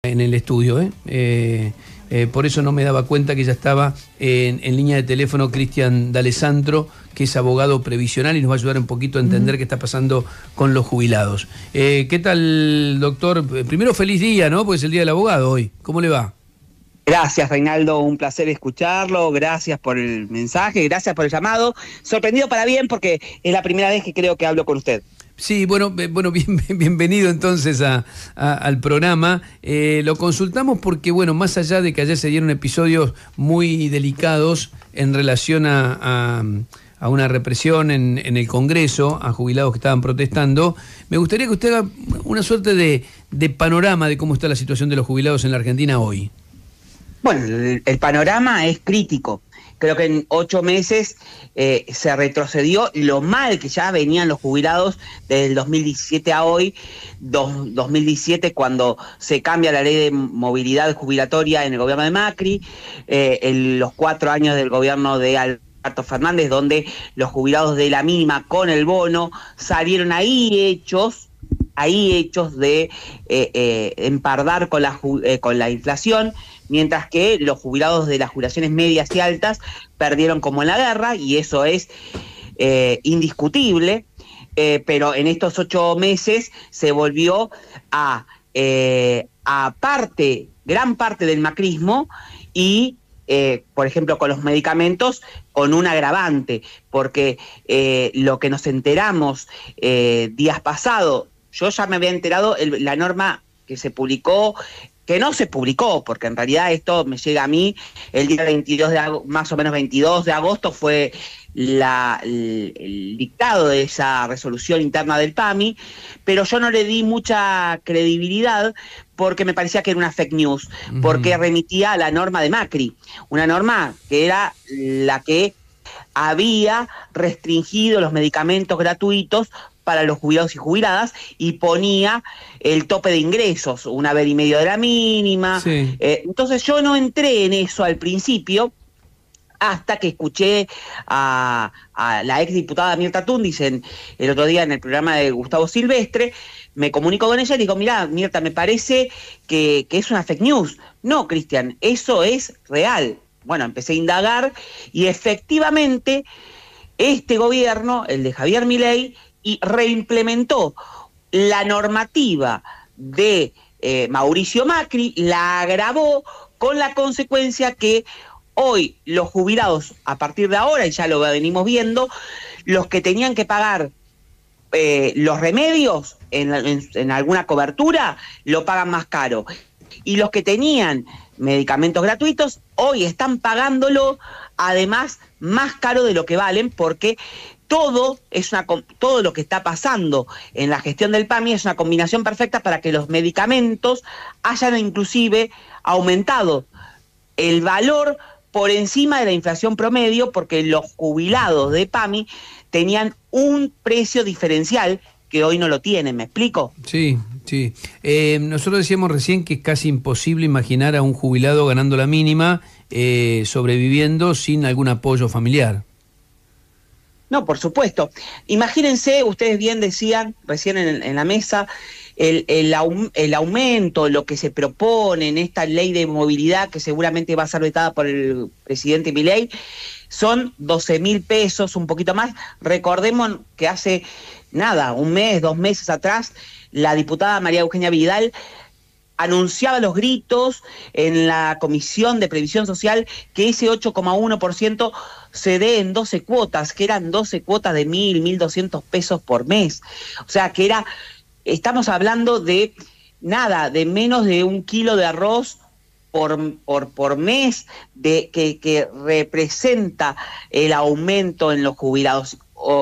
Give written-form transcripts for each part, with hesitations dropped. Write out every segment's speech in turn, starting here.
en el estudio, por eso no me daba cuenta que ya estaba en línea de teléfono Cristian D'Alessandro, que es abogado previsional y nos va a ayudar un poquito a entender qué está pasando con los jubilados. ¿Qué tal, doctor? Primero, feliz día, ¿no? Porque es el Día del Abogado hoy. ¿Cómo le va? Gracias, Reinaldo, un placer escucharlo, gracias por el mensaje, gracias por el llamado. Sorprendido para bien porque es la primera vez que creo que hablo con usted. Sí, bueno, bienvenido entonces al programa. Lo consultamos porque, bueno, más allá de que ayer se dieron episodios muy delicados en relación a una represión en el Congreso, a jubilados que estaban protestando, me gustaría que usted haga una suerte de panorama de cómo está la situación de los jubilados en la Argentina hoy. Bueno, el panorama es crítico. Creo que en 8 meses se retrocedió lo mal que ya venían los jubilados desde el 2017 a hoy. 2017 cuando se cambia la ley de movilidad jubilatoria en el gobierno de Macri, los 4 años del gobierno de Alberto Fernández, donde los jubilados de la mínima con el bono salieron ahí hechos de empardar con la inflación, mientras que los jubilados de las jubilaciones medias y altas perdieron como en la guerra, y eso es indiscutible, pero en estos 8 meses se volvió a gran parte del macrismo y, por ejemplo, con los medicamentos, con un agravante, porque lo que nos enteramos días pasados, yo ya me había enterado la norma que se publicó, que no se publicó, porque en realidad esto me llega a mí el día 22 más o menos 22 de agosto fue el dictado de esa resolución interna del PAMI, pero yo no le di mucha credibilidad porque me parecía que era una fake news, porque remitía a la norma de Macri, una norma que era la que había restringido los medicamentos gratuitos para los jubilados y jubiladas y ponía el tope de ingresos, un haber y medio de la mínima. Sí. Entonces yo no entré en eso al principio hasta que escuché a la exdiputada Mirta Tundiz el otro día en el programa de Gustavo Silvestre. Me comunico con ella y digo, mirá, Mirta, me parece que es una fake news. No, Cristian, eso es real. Bueno, empecé a indagar y efectivamente este gobierno, el de Javier Milei, y reimplementó la normativa de Mauricio Macri, la agravó con la consecuencia que hoy los jubilados, a partir de ahora, y ya lo venimos los que tenían que pagar los remedios en alguna cobertura, lo pagan más caro. Y los que tenían medicamentos gratuitos, hoy están pagándolo, además, más caro de lo que valen, porque todo lo que está pasando en la gestión del PAMI es una combinación perfecta para que los medicamentos hayan inclusive aumentado el valor por encima de la inflación promedio, porque los jubilados de PAMI tenían un precio diferencial que hoy no lo tienen. ¿Me explico? Sí. Nosotros decíamos recién que es casi imposible imaginar a un jubilado ganando la mínima, sobreviviendo sin algún apoyo familiar. No, por supuesto. Imagínense, ustedes bien decían recién en la mesa, el aumento, lo que se propone en esta ley de movilidad, que seguramente va a ser vetada por el presidente Milei, son 12.000 pesos, un poquito más. Recordemos que hace un mes, 2 meses atrás, la diputada María Eugenia Vidal anunciaba los gritos en la Comisión de Previsión Social que ese 8,1% se dé en 12 cuotas, que eran 12 cuotas de 1.200 pesos por mes. O sea, que estamos hablando de menos de 1 kilo de arroz por mes, que representa el aumento en los jubilados.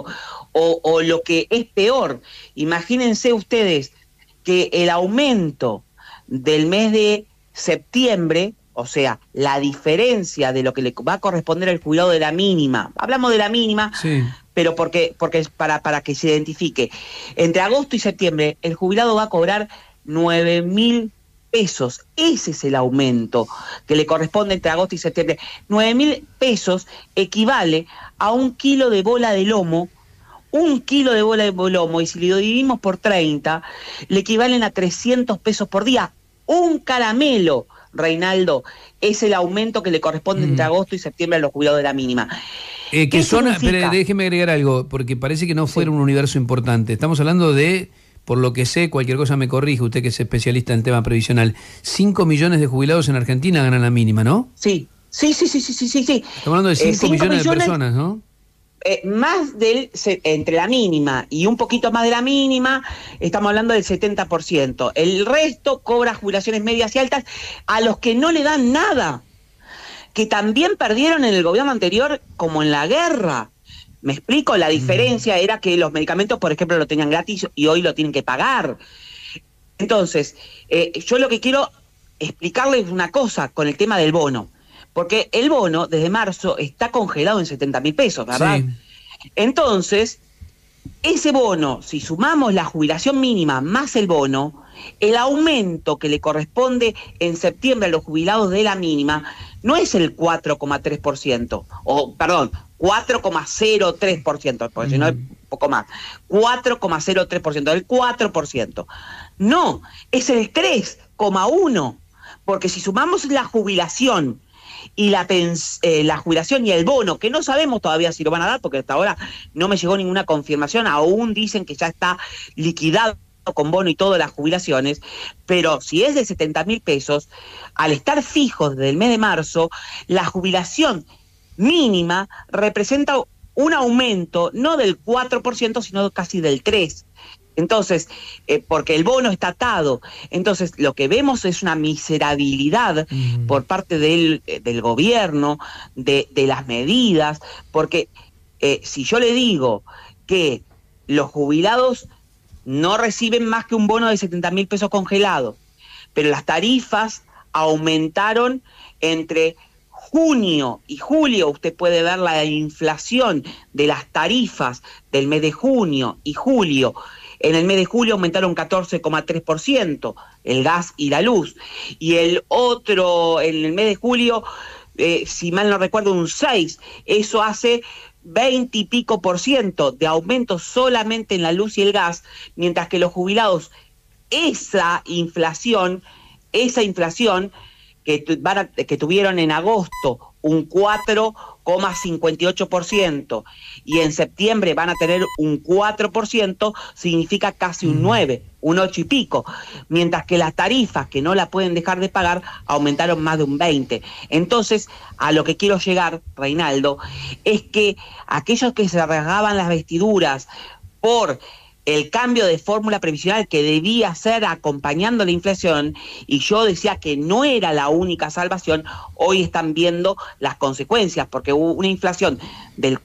O lo que es peor, imagínense ustedes que el aumento del mes de septiembre, o sea, la diferencia de lo que le va a corresponder al jubilado de la mínima, hablamos de la mínima, sí, pero porque para que se identifique, entre agosto y septiembre el jubilado va a cobrar 9.000 pesos, ese es el aumento que le corresponde entre agosto y septiembre. 9.000 pesos equivale a 1 kilo de bola de lomo. 1 kilo de bola de lomo, y si lo dividimos por 30, le equivalen a 300 pesos por día. un caramelo, Reinaldo, es el aumento que le corresponde entre agosto y septiembre a los jubilados de la mínima. Que son, pero déjeme agregar algo, porque parece que no fuera un universo importante. Estamos hablando de, por lo que sé, cualquier cosa me corrige, usted que es especialista en tema previsional, 5 millones de jubilados en Argentina ganan la mínima, ¿no? Sí. Estamos hablando de 5 millones de personas, ¿no? Más entre la mínima y un poquito más de la mínima, estamos hablando del 70%. El resto cobra jubilaciones medias y altas a los que no le dan nada, que también perdieron en el gobierno anterior como en la guerra. ¿Me explico? La diferencia era que los medicamentos, por ejemplo, lo tenían gratis y hoy lo tienen que pagar. Entonces, yo lo que quiero explicarles una cosa con el tema del bono. Porque el bono, desde marzo, está congelado en 70.000 pesos, ¿verdad? Sí. Entonces, ese bono, si sumamos la jubilación mínima más el bono, el aumento que le corresponde en septiembre a los jubilados de la mínima no es el 4,3%, o perdón, 4,03%, porque si no es un poco más, 4,03%, el 4%. No, es el 3,1%, porque si sumamos la jubilación y la jubilación y el bono, que no sabemos todavía si lo van a dar, porque hasta ahora no me llegó ninguna confirmación, aún dicen que ya está liquidado con bono y todas las jubilaciones, pero si es de 70.000 pesos, al estar fijos desde el mes de marzo, la jubilación mínima representa un aumento no del 4%, sino casi del 3%. Entonces, porque el bono está atado. Entonces, lo que vemos es una miserabilidad por parte del gobierno, de las medidas, porque si yo le digo que los jubilados no reciben más que un bono de 70.000 pesos congelado, pero las tarifas aumentaron entre junio y julio. Usted puede ver la inflación de las tarifas del mes de junio y julio. En el mes de julio aumentaron 14,3% el gas y la luz. Y el otro, en el mes de julio, si mal no recuerdo, un 6%. Eso hace 20 y pico % de aumento solamente en la luz y el gas, mientras que los jubilados, esa inflación que tuvieron en agosto un 4,58% y en septiembre van a tener un 4%, significa casi un 9%, un 8 y pico, mientras que las tarifas que no la pueden dejar de pagar aumentaron más de un 20%. Entonces, a lo que quiero llegar, Reinaldo, es que aquellos que se rasgaban las vestiduras por el cambio de fórmula previsional que debía ser acompañando la inflación, y yo decía que no era la única salvación, hoy están viendo las consecuencias, porque hubo una inflación del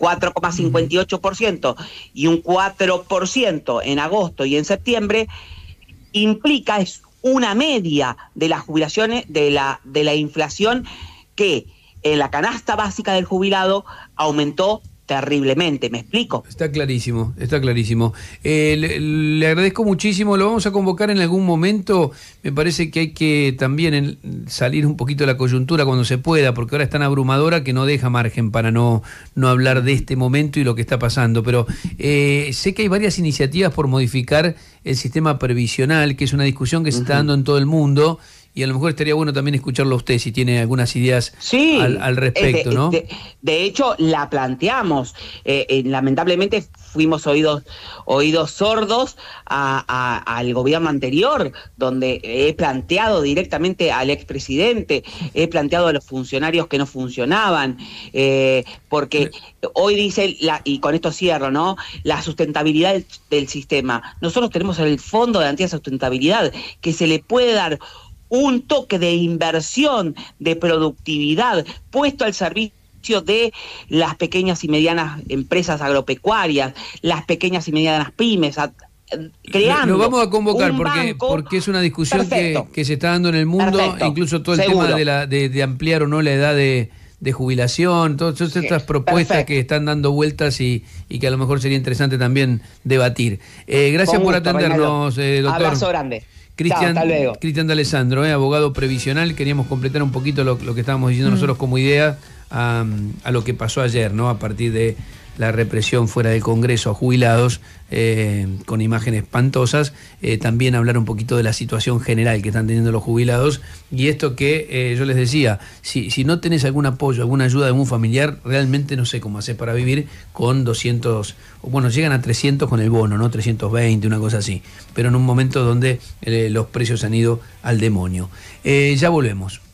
4,58% y un 4% en agosto y en septiembre, implica, es una media de las jubilaciones, de la inflación, que en la canasta básica del jubilado aumentó terriblemente. ¿Me explico? Está clarísimo, está clarísimo. Le agradezco muchísimo, lo vamos a convocar en algún momento. Me parece que hay que también salir un poquito de la coyuntura cuando se pueda, porque ahora es tan abrumadora que no deja margen para no hablar de este momento y lo que está pasando. Pero sé que hay varias iniciativas por modificar el sistema previsional, que es una discusión que se está dando en todo el mundo. Y a lo mejor estaría bueno también escucharlo a usted si tiene algunas ideas al respecto, ¿no? De hecho, la planteamos. Lamentablemente fuimos oídos sordos al gobierno anterior, donde he planteado directamente al expresidente, he planteado a los funcionarios que no funcionaban, porque hoy dice, y con esto cierro, ¿no?, la sustentabilidad del sistema. Nosotros tenemos el Fondo de Garantía de Sustentabilidad, que se le puede dar un toque de inversión, de productividad, puesto al servicio de las pequeñas y medianas empresas agropecuarias, las pequeñas y medianas pymes, creando. Lo vamos a convocar porque es una discusión que se está dando en el mundo, incluso todo el tema de ampliar o no la edad de jubilación, todas estas propuestas que están dando vueltas y que a lo mejor sería interesante también debatir. Gracias por atendernos, doctor. Abrazo grande. Cristian D'Alessandro, abogado previsional. Queríamos completar un poquito lo que estábamos diciendo nosotros como idea a lo que pasó ayer, ¿no?, a partir de la represión fuera del Congreso a jubilados, con imágenes espantosas, también hablar un poquito de la situación general que están teniendo los jubilados, y esto que yo les decía, si no tenés algún apoyo, alguna ayuda de algún familiar, realmente no sé cómo hacer para vivir con 200, bueno, llegan a 300 con el bono, ¿no? 320, una cosa así, pero en un momento donde los precios han ido al demonio. Ya volvemos.